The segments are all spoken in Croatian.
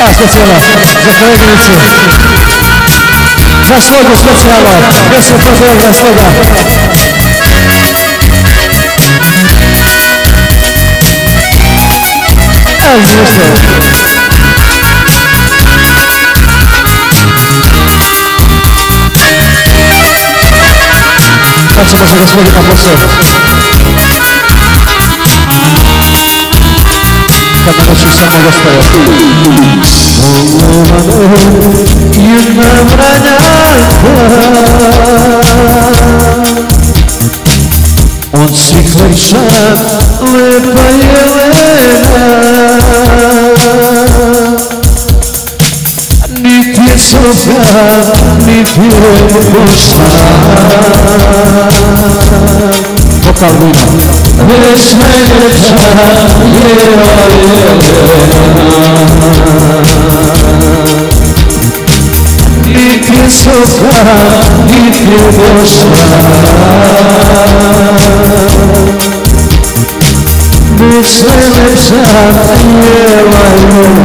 A specijalno za koleginicu. Za slogu specijalno. Gdje se to Beograd sloga? Evo izvršte. Sad ćemo se gospodina posao. Kad ne moći samo gostaje. Jedna vranjanka od svih lepša lepa Jelena, niti je Sofja, niti je Božana. Vokal vino. Već najljepša je Jelena, niti je Sofja, niti je Božana. Već najljepša je Jelena.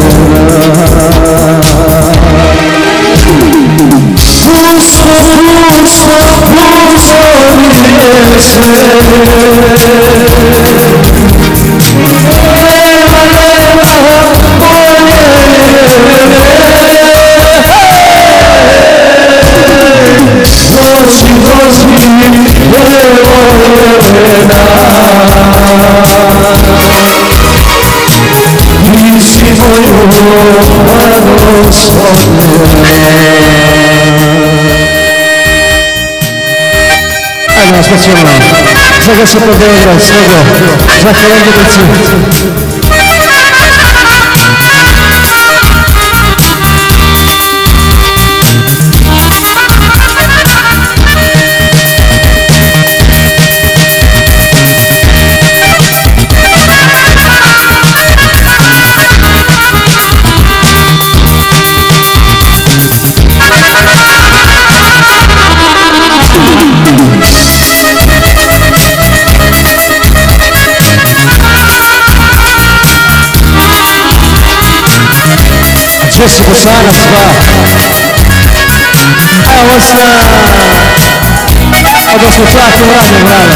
Pusto, pusto, pusto mi je sve. Nema, nema bolje Jelene. Dođi, dođi, evo Jelena. Ti si moju mladost Ajde, specijalno, za ga se po Beograd, slogo, za koleginicu. Gdje si Bosanac, ba? Evo se! Odnosno čak i vranje, vrane.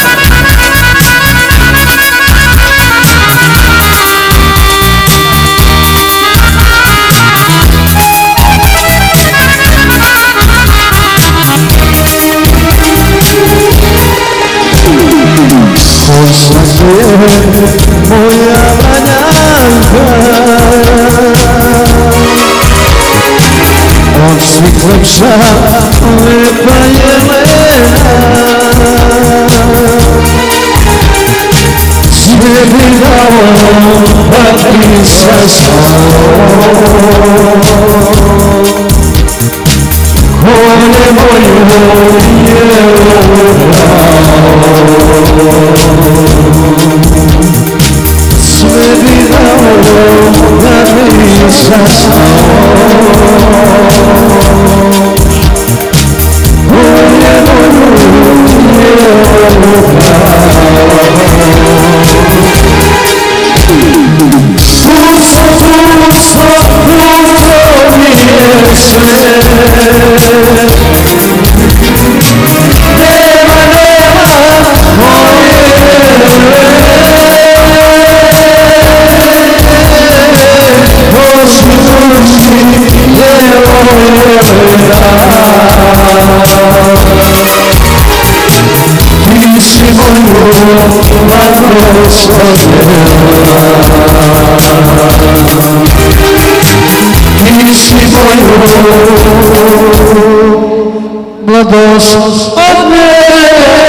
Ko se moja vranjanka, od svih lepša lepa Jelena, sve bi dao da ti sa svom kolje moju Jelena. Sve bi dao da ti sa svom Mladost od mene.